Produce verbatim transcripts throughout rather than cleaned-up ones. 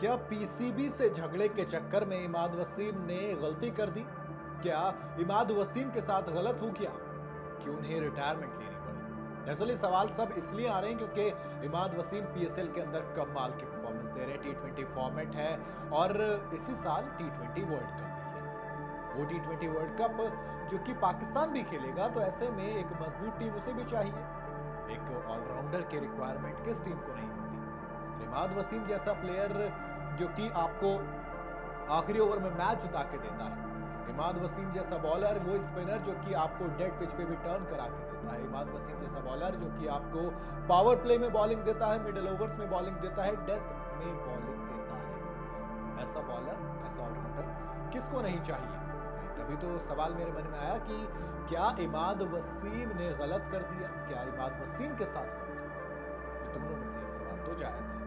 क्या पीसीबी से झगड़े के चक्कर में इमाद वसीम ने गलती कर दी? क्या इमाद वसीम के साथ गलत हो गया कि उन्हें रिटायरमेंट लेनी पड़ी? दरअसल ये सवाल सब इसलिए आ रहे हैं क्योंकि इमाद वसीम पीएसएल के अंदर कमाल की परफॉर्मेंस दे रहे हैं। टी ट्वेंटी फॉर्मेट है और इसी साल टी ट्वेंटी वर्ल्ड कप भी है। वो टी ट्वेंटी वर्ल्ड कप जो कि पाकिस्तान भी खेलेगा, तो ऐसे में एक मजबूत टीम उसे भी चाहिए। एक ऑलराउंडर की रिक्वायरमेंट किस टीम को नहीं होती? इमाद वसीम जैसा प्लेयर जो कि आपको आखिरी ओवर में मैच जिता के देता है, इमाद वसीम जैसा बॉलर, वो स्पिनर जो कि आपको डेड पिच पे भी टर्न करा के देता है, इमाद वसीम जैसा बॉलर जो कि आपको पावर प्ले में बॉलिंग देता है, मिडिल ओवर्स में बॉलिंग देता है, डेथ में बॉलिंग देता है। ऐसा बॉलर, ऐसा ऑलराउंडर किसको नहीं चाहिए? तभी तो सवाल मेरे मन में आया कि क्या इमाद वसीम ने गलत कर दिया? क्या इमाद वसीम के साथ गलत हुआ? दोनों में से एक सवाल तो जायज है।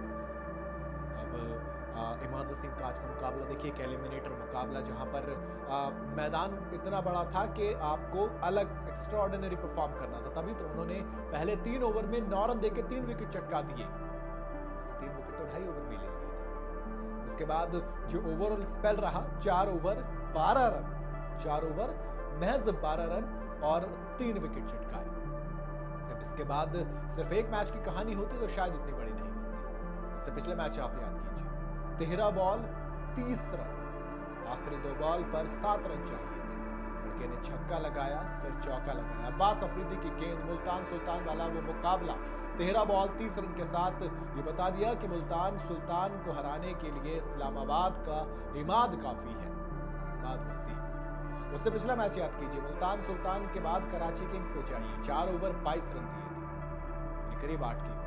अब आ, इमाद वसीम का आज का मुकाबला देखिए, एक एलिमिनेटर मुकाबला जहां पर आ, मैदान इतना बड़ा था कि आपको अलग एक्स्ट्रा ऑर्डिनरी परफॉर्म करना था, तभी तो उन्होंने पहले तीन ओवर में नौ रन देके तीन विकेट चटका दिए। तीन विकेट तो ढाई ओवर में ले लिए थे। उसके बाद जो ओवरऑल स्पेल रहा, चार ओवर बारह रन, चार ओवर महज बारह रन और तीन विकेट चटकाए। जब इसके बाद सिर्फ एक मैच की कहानी होती तो शायद इतनी बड़ी नहीं बनती। इससे पिछले मैच आप याद कीजिए, तेरह बॉल तीस रन, आखिरी दो बॉल पर सात रन चाहिए थे, लड़के ने छक्का लगाया, फिर चौका लगाया। अब्बास अफरीदी की गेंद, मुल्तान सुल्तान वाला वो मुकाबला, तेरह बॉल तीस रन के साथ ये बता दिया कि मुल्तान सुल्तान को हराने के लिए इस्लामाबाद का इमाद काफी है, इमाद वसीम। उससे पिछला मैच याद कीजिए, मुल्तान सुल्तान के बाद कराची किंग्स पे चाहिए, चार ओवर बाईस रन दिए थे, करीब आठ की।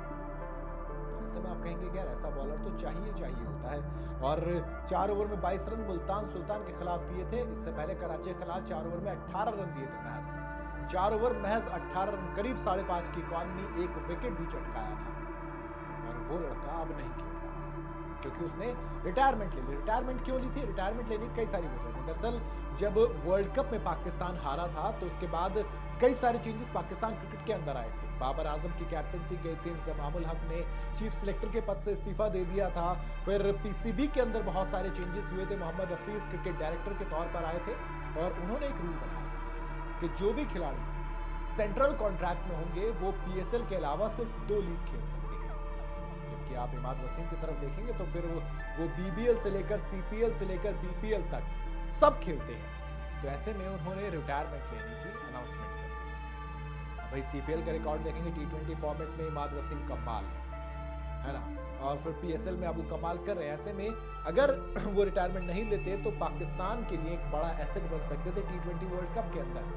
ऐसे में आप कहेंगे यार ऐसा बॉलर तो चाहिए चाहिए होता है, और चार ओवर में बाईस रन मुल्तान सुल्तान के खिलाफ दिए थे। इससे पहले कराची के खिलाफ चार ओवर में अठारह रन दिए थे, महज चार ओवर महज अठारह रन, करीब साढ़े पांच की इकॉनमी, एक विकेट भी चटकाया था। और वो लड़का अब नहीं खेल रहा क्योंकि उसने रिटायरमेंट ले ली। रिटायरमेंट क्यों ली थी? रिटायरमेंट लेने की कई सारी वजह थी। दरअसल जब वर्ल्ड कप में पाकिस्तान हारा था तो उसके बाद कई सारे चेंजेस पाकिस्तान क्रिकेट के अंदर आए थे। बाबर आजम की कैप्टनसी गई थी, इंजमामुल हक ने चीफ सिलेक्टर के पद से इस्तीफा दे दिया था। फिर पीसीबी के अंदर बहुत सारे चेंजेस हुए थे। मोहम्मद हफीज क्रिकेट डायरेक्टर के तौर पर आए थे और उन्होंने एक रूल बनाया था कि जो भी खिलाड़ी सेंट्रल कॉन्ट्रैक्ट में होंगे वो पीएसएल के अलावा सिर्फ दो लीग खेल सकते हैं। जबकि आप इमाद वसीम की तरफ देखेंगे तो फिर वो, वो बीबीएल से लेकर सीपीएल से लेकर बीपीएल तक सब खेलते हैं। तो ऐसे में उन्होंने रिटायरमेंट लेने की अनाउंसमेंट कर दी। भाई सीपीएल का रिकॉर्ड देखेंगे, टी ट्वेंटी फॉर्मेट में इमाद वसीम कमाल है, है ना, और फिर पीएसएल में अब वो कमाल कर रहे हैं। ऐसे में अगर वो रिटायरमेंट नहीं लेते तो पाकिस्तान के लिए एक बड़ा एसेट बन सकते थे टी ट्वेंटी वर्ल्ड कप के अंदर।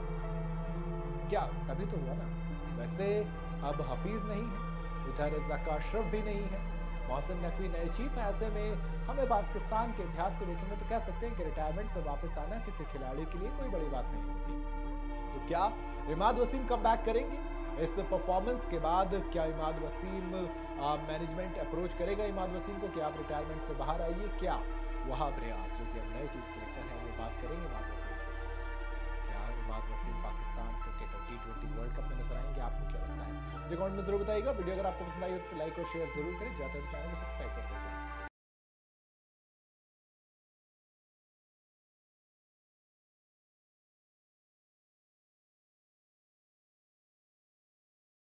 क्या तभी तो हुआ ना। वैसे अब हफीज नहीं है, उधर ज़का अशरफ भी नहीं है, मोहसिन नकवी नए चीफ है। ऐसे में हमें पाकिस्तान के इतिहास को देखेंगे तो कह सकते हैं कि रिटायरमेंट से वापस आना किसी खिलाड़ी के लिए कोई बड़ी बात नहीं होती। तो क्या इमाद वसीम कम बैक करेंगे इस परफॉर्मेंस के बाद? क्या इमाद वसीम मैनेजमेंट अप्रोच करेगा इमाद वसीम को कि आप रिटायरमेंट से बाहर आइए? क्या वहाब रियाज जो कि अब नए चीफ सिलेक्टर हैं वो बात करेंगे इमाद वसीम से? क्या इमाद वसीम पाकिस्तान क्रिकेट और टी ट्वेंटी वर्ल्ड कप में नजर आएंगे? आपको क्या लगता है? मुझे कमेंट में जरूर बताइएगा। वीडियो अगर आपको पसंद आई हो तो लाइक और शेयर जरूर करें। जाते हैं चैनल को सब्सक्राइब करते हैं।